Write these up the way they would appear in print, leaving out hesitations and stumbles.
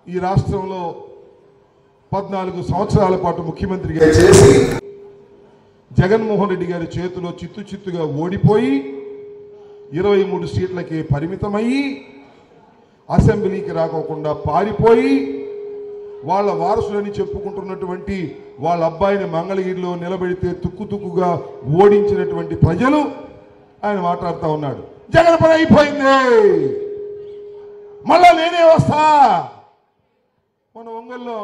ఈ రాష్ట్రంలో 14 సంవత్సరాల పాటు ముఖ్యమంత్రిగా చేసి జగన్మోహన్ రెడ్డి గారి చేతిలో చిత్తుగా ఓడిపోయి 23 సీట్లకి పరిమితమయ్యి అసెంబ్లీకి రాకోకుండా పారిపోయి వాళ్ళ వారసులని చెప్పుకుంటున్నటువంటి వాళ్ళ అబ్బాయిని మంగళగిరిలో నిలబెడితే తుక్కుగా ఓడించినటువంటి ప్రజలు ఆయన మాట్లాడుతూ ఉన్నాడు. జగన్ పని అయిపోయింది, మళ్ళా నేనే వస్తా. మన ఒంగోలులో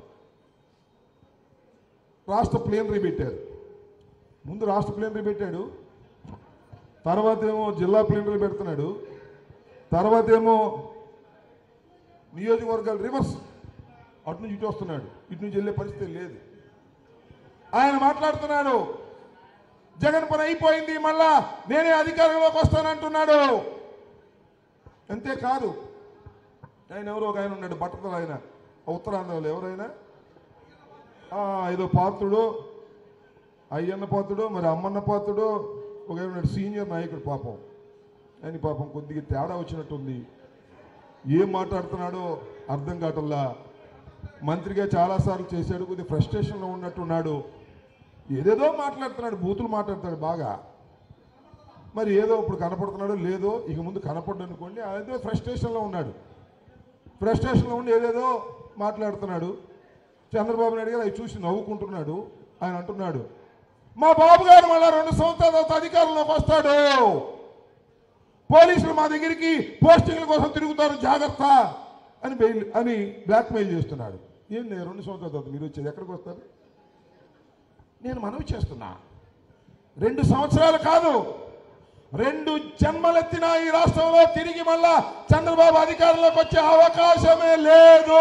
రాష్ట్ర ప్లేనరీ పెట్టారు. ముందు రాష్ట్ర ప్లేనరీ పెట్టాడు, తర్వాత ఏమో జిల్లా ప్లేనరీ పెడుతున్నాడు, తర్వాత ఏమో నియోజకవర్గాలు రివర్స్ అటు నుంచి ఇటు వస్తున్నాడు. ఇటు నుంచి వెళ్ళే పరిస్థితి లేదు. ఆయన మాట్లాడుతున్నాడు, జగన్ పని అయిపోయింది, మళ్ళా నేనే అధికారంలోకి వస్తానంటున్నాడు. అంతేకాదు, ఆయన ఎవరో ఒక ఆయన ఉన్నాడు, బట్టతల ఆయన, ఉత్తరాంధ్రలో ఎవరైనా ఏదో పాత్రుడు, అయ్యన్న పాత్రుడు, మరి అమ్మన్న పాత్రుడు, ఒక ఉన్నాడు సీనియర్ నాయకుడు. పాపం ఆయన పాపం కొద్దిగా తేడా వచ్చినట్టుంది. ఏం మాట్లాడుతున్నాడో అర్థం కావట్లా. మంత్రిగా చాలాసార్లు చేశాడు, కొద్దిగా ఫ్రస్ట్రేషన్లో ఉన్నట్టున్నాడు. ఏదేదో మాట్లాడుతున్నాడు, బూతులు మాట్లాడతాడు బాగా. మరి ఏదో ఇప్పుడు కనపడుతున్నాడో లేదో, ఇక ముందు కనపడ్డు అనుకోండి. అదేదో ఫ్రస్ట్రేషన్లో ఉన్నాడు. ఫ్రస్ట్రేషన్లో ఉండి ఏదేదో మాట్లాడుతున్నాడు. చంద్రబాబు నాయుడు గారు అవి చూసి నవ్వుకుంటున్నాడు. ఆయన అంటున్నాడు, మా బాబు గారు మళ్ళీ 2 సంవత్సరాల తర్వాత అధికారంలోకి వస్తాడు, పోలీసులు మా దగ్గరికి పోస్టింగ్ల కోసం తిరుగుతారు, జాగ్రత్త అని బ్లాక్మెయిల్ చేస్తున్నాడు. ఏంటి 2 సంవత్సరాల తర్వాత మీరు వచ్చేది, ఎక్కడికి వస్తారు? నేను మనవి చేస్తున్నా, 2 సంవత్సరాలు కాదు, 2 జన్మలెత్తిన ఈ రాష్ట్రంలో తిరిగి మళ్ళా చంద్రబాబు అధికారంలోకి వచ్చే అవకాశమే లేదు.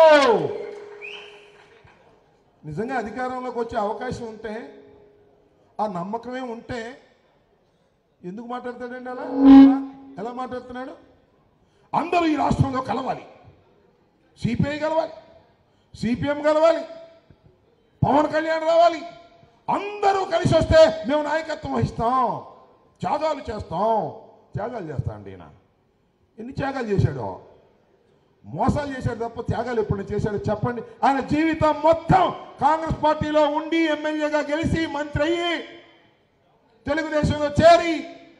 నిజంగా అధికారంలోకి వచ్చే అవకాశం ఉంటే, ఆ నమ్మకమే ఉంటే ఎందుకు మాట్లాడతాడండి అలా? ఎలా మాట్లాడుతున్నాడు? అందరూ ఈ రాష్ట్రంలో కలవాలి, సిపిఐ కలవాలి, సిపిఎం కలవాలి, పవన్ కళ్యాణ్ రావాలి, అందరూ కలిసి వస్తే మేము నాయకత్వం వహిస్తాం, త్యాగాలు చేస్తాం. త్యాగాలు చేస్తా అండి ఈయన. ఎన్ని త్యాగాలు చేశాడో? మోసాలు చేశాడు తప్ప త్యాగాలు ఎప్పుడు చేశాడో చెప్పండి. ఆయన జీవితం మొత్తం కాంగ్రెస్ పార్టీలో ఉండి ఎమ్మెల్యేగా గెలిచి మంత్రి అయ్యి తెలుగుదేశంలో చేరి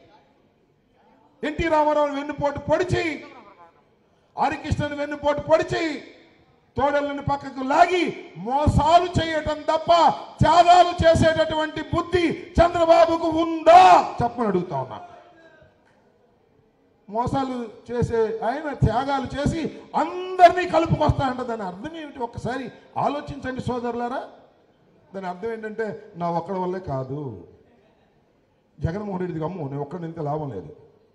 ఎన్టీ రామారావు వెన్నుపోటు పొడిచి, హరికృష్ణను వెన్నుపోటు పొడిచి, తోడళ్ళని పక్కకు లాగి మోసాలు చేయటం తప్ప త్యాగాలు చేసేటటువంటి బుద్ధి చంద్రబాబుకు ఉందా చెప్పని అడుగుతా ఉన్నా. మోసాలు చేసే ఆయన త్యాగాలు చేసి అందరినీ కలుపుకొస్తా అంటే దాని అర్థం ఏమిటి? ఒక్కసారి ఆలోచించండి సోదరులారా. దాని అర్థం ఏంటంటే నా ఒక్కడి వల్లే కాదు, జగన్మోహన్ రెడ్డికి అమ్ము నేను ఒక్కడి వెళ్తే లాభం లేదు,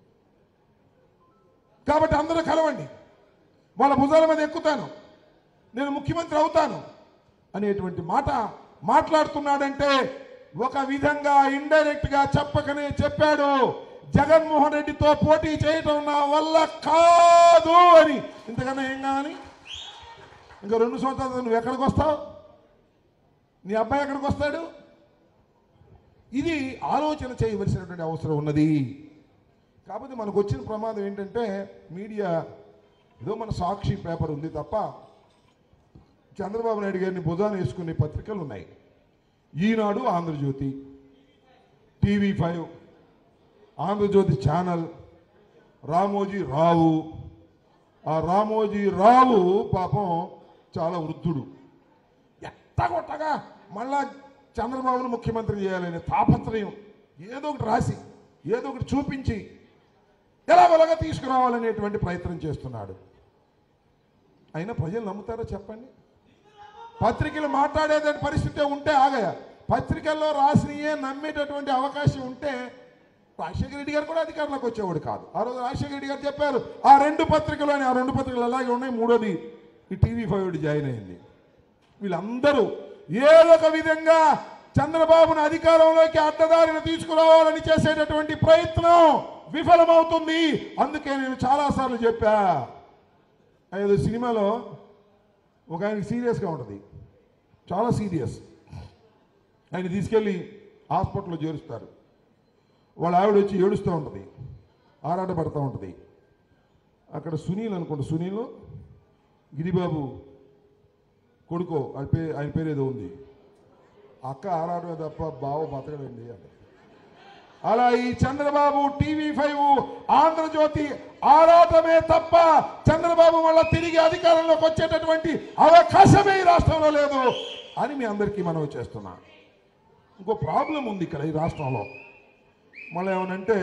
కాబట్టి అందరూ కలవండి, వాళ్ళ భుజాల మీద ఎక్కుతాను, నేను ముఖ్యమంత్రి అవుతాను అనేటువంటి మాట మాట్లాడుతున్నాడంటే ఒక విధంగా ఇండైరెక్ట్ గా చెప్పకనే చెప్పాడు, జగన్మోహన్ రెడ్డితో పోటీ చేయటం నా వల్ల కాదు అని. ఇంతకన్నా ఏం కాని? ఇంకా 2 సంవత్సరాలు నువ్వు ఎక్కడికి వస్తావు? నీ అబ్బాయి ఎక్కడికి వస్తాడు? ఇది ఆలోచన చేయవలసినటువంటి అవసరం ఉన్నది. కాకపోతే మనకు వచ్చిన ప్రమాదం ఏంటంటే మీడియా ఏదో మన సాక్షి పేపర్ ఉంది తప్ప చంద్రబాబు నాయుడు గారిని భుజాన వేసుకునే పత్రికలు ఉన్నాయి. Eenadu, Andhrajyothi, TV5, Andhrajyothi channel, Ramoji Rao. ఆ రామోజీ రావు పాపం చాలా వృద్ధుడు. ఎట్టగొట్టగా మళ్ళా చంద్రబాబును ముఖ్యమంత్రి చేయాలనే తాపత్రయం ఏదో ఒకటి రాసి ఏదో ఒకటి చూపించి ఎలాగోలాగా తీసుకురావాలనేటువంటి ప్రయత్నం చేస్తున్నాడు. అయినా ప్రజలు నమ్ముతారో చెప్పండి? పత్రికలు మాట్లాడేటువంటి పరిస్థితి ఉంటే ఆగయా, పత్రికల్లో రాసినయే నమ్మేటటువంటి అవకాశం ఉంటే రాజశేఖర రెడ్డి గారు కూడా అధికారంలోకి వచ్చేవాడు కాదు. ఆ రోజు రాజశేఖర రెడ్డి గారు చెప్పారు ఆ 2 పత్రికలు అని. ఆ 2 పత్రికలు అలాగే ఉన్నాయి, 3వది ఈ TV5 జాయిన్ అయింది. వీళ్ళందరూ ఏదో ఒక విధంగా చంద్రబాబును అధికారంలోకి అడ్డదారిన తీసుకురావాలని చేసేటటువంటి ప్రయత్నం విఫలమవుతుంది. అందుకే నేను చాలాసార్లు చెప్పా, ఏదో సినిమాలో ఒక ఆయనకి సీరియస్గా ఉంటుంది, చాలా సీరియస్. ఆయన తీసుకెళ్ళి హాస్పిటల్లో చేరుస్తారు. వాళ్ళ ఆవిడ వచ్చి ఏడుస్తూ ఉంటుంది, ఆరాటపడుతూ ఉంటుంది. అక్కడ సునీల్ అనుకోండి, సునీల్ గిరిబాబు కొడుకో ఆయన పేరు ఏదో ఉంది, అక్క ఆరాటమే తప్ప బావ బతకడండి అని. అలా ఈ చంద్రబాబు TV5 ఆంధ్రజ్యోతి ఆరాటమే తప్ప చంద్రబాబు మళ్ళా తిరిగి అధికారంలోకి వచ్చేటటువంటి అవకాశమే ఈ రాష్ట్రంలో లేదు అని మీ అందరికీ మనవి చేస్తున్నా. ఇంకో ప్రాబ్లం ఉంది ఇక్కడ ఈ రాష్ట్రంలో. మళ్ళీ ఏమనంటే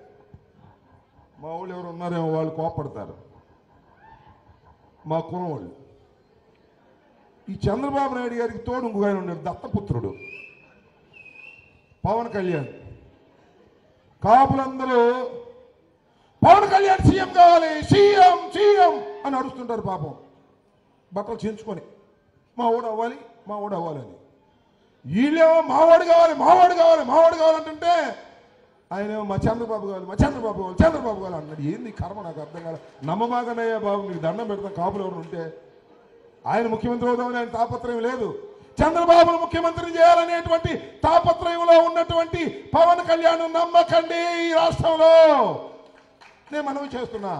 మా వాళ్ళు ఎవరు ఉన్నారేమో వాళ్ళు కోపడతారు, మా కులం వాళ్ళు. ఈ చంద్రబాబు నాయుడు గారికి తోడు ఇంకొక ఆయన ఉన్నాడు, దత్తపుత్రుడు పవన్ కళ్యాణ్. కాపులందరూ పవన్ కళ్యాణ్ సీఎం కావాలి, సీఎం సీఎం అని అడుస్తుంటారు పాపం, బట్టలు చేయించుకొని మావాడు అవ్వాలి మావాడు అవ్వాలని. వీళ్ళేమో మావాడు కావాలి మావాడు కావాలి మావాడు కావాలంటుంటే ఆయనేమో మా చంద్రబాబు కావాలి మా చంద్రబాబు కావాలి చంద్రబాబు కావాలి అన్నాడు. ఏంది కర్మ నాకు అర్థం కాదు. నమ్మమాగనయ్యా బాబు, మీకు దండం పెడతాం కాపులు ఎవరు ఉంటే. ఆయన ముఖ్యమంత్రి అవుదామని ఆయన తాపత్రయం లేదు. చంద్రబాబును ముఖ్యమంత్రిని చేయాలనేటువంటి తాపత్రయంలో ఉన్నటువంటి పవన్ కళ్యాణ్ నమ్మకండి. ఈ రాష్ట్రంలో నేను మనవి చేస్తున్నా.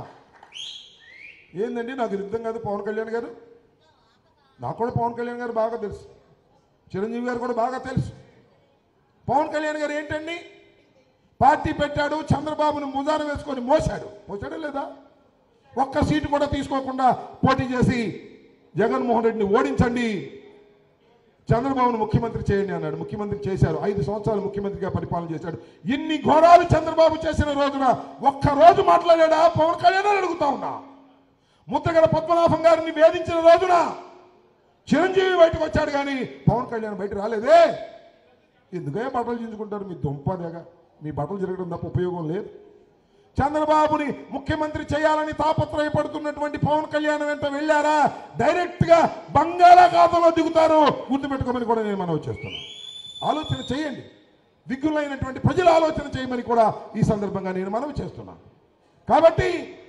ఏందండి నాకు అర్థం కాదు. పవన్ కళ్యాణ్ గారు, నాకు కూడా పవన్ కళ్యాణ్ గారు బాగా తెలుసు, చిరంజీవి గారు కూడా బాగా తెలుసు. పవన్ కళ్యాణ్ గారు ఏంటండి, పార్టీ పెట్టాడు, చంద్రబాబును ముజాన వేసుకొని మోసాడా లేదా? ఒక్క సీటు కూడా తీసుకోకుండా పోటీ చేసి జగన్మోహన్ రెడ్డిని ఓడించండి, చంద్రబాబును ముఖ్యమంత్రి చేయండి అన్నాడు. ముఖ్యమంత్రి చేశారు. 5 సంవత్సరాలు ముఖ్యమంత్రిగా పరిపాలన చేశాడు. ఇన్ని ఘోరాలు చంద్రబాబు చేసిన రోజున ఒక్కరోజు మాట్లాడాడా పవన్ కళ్యాణ్ అని అడుగుతా ఉన్నా. ముద్రగడ పద్మనాభం గారిని వేధించిన రోజున చిరంజీవి బయటకు వచ్చాడు, కానీ పవన్ కళ్యాణ్ బయట రాలేదే. ఎందుకే బట్టలు చించుకుంటారు మీ దుంపదేగా? మీ బట్టలు జరగడం తప్ప ఉపయోగం లేదు. చంద్రబాబుని ముఖ్యమంత్రి చేయాలని తాపత్రయపడుతున్నటువంటి పవన్ కళ్యాణ్ వెంట వెళ్ళారా, డైరెక్ట్ గా బంగాళాఖాతంలో దిగుతారు. గుర్తుపెట్టుకోమని కూడా నేను మనవి చేస్తున్నాను. ఆలోచన చేయండి, దిగ్గులైనటువంటి ప్రజలు ఆలోచన చేయమని కూడా ఈ సందర్భంగా నేను మనవి చేస్తున్నాను. కాబట్టి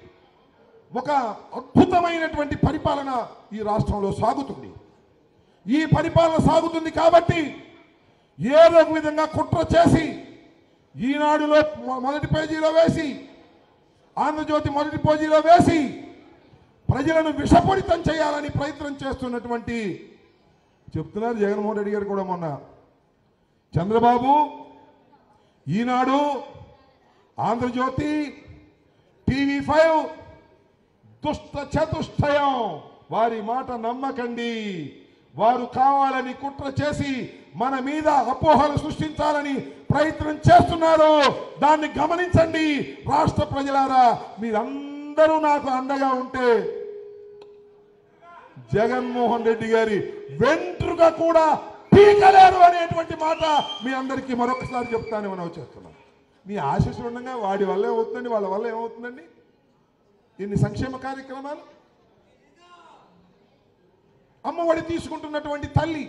ఒక అద్భుతమైనటువంటి పరిపాలన ఈ రాష్ట్రంలో సాగుతుంది. ఈ పరిపాలన సాగుతుంది కాబట్టి ఏదో ఒక విధంగా కుట్ర చేసి ఈనాడులో మొదటి పేజీలో వేసి, ఆంధ్రజ్యోతి మొదటి పేజీలో వేసి ప్రజలను విషపూరితం చేయాలని ప్రయత్నం చేస్తున్నటువంటి చెప్తున్నారు జగన్మోహన్ రెడ్డి గారు కూడా. మొన్న చంద్రబాబు, ఈనాడు, ఆంధ్రజ్యోతి, TV5 దుష్ట చతుష్టయం, వారి మాట నమ్మకండి. వారు కావాలని కుట్ర చేసి మన మీద అపోహలు సృష్టించాలని ప్రయత్నం చేస్తున్నారు. దాన్ని గమనించండి రాష్ట్ర ప్రజలారా. మీరందరూ నాకు అండగా ఉంటే జగన్మోహన్ రెడ్డి గారి వెంట్రుక కూడా పీకలేరు అనేటువంటి మాట మీ అందరికీ మరొకసారి చెప్తానే మనం చేస్తున్నాం. మీ ఆశీస్సులు ఉండగా వాడి వల్ల ఏమవుతుందండి, వాళ్ళ వల్ల ఏమవుతుందండి? ఇన్ని సంక్షేమ కార్యక్రమాలు, అమ్మఒడి తీసుకుంటున్నటువంటి తల్లి,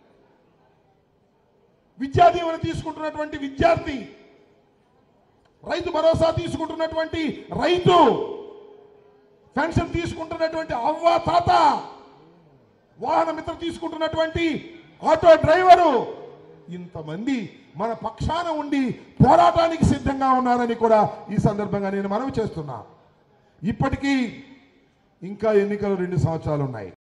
విద్యా దీవెన తీసుకుంటున్నటువంటి విద్యార్థి, రైతు భరోసా తీసుకుంటున్నటువంటి రైతు, పెన్షన్ తీసుకుంటున్నటువంటి అవ్వ తాత, వాహన మిత్ర తీసుకుంటున్నటువంటి ఆటో డ్రైవరు, ఇంతమంది మన పక్షాన ఉండి పోరాటానికి సిద్ధంగా ఉన్నారని కూడా ఈ సందర్భంగా నేను మనవి చేస్తున్నా. ఇప్పటికీ ఇంకా ఎన్నికలు 2 సంవత్సరాలు ఉన్నాయి.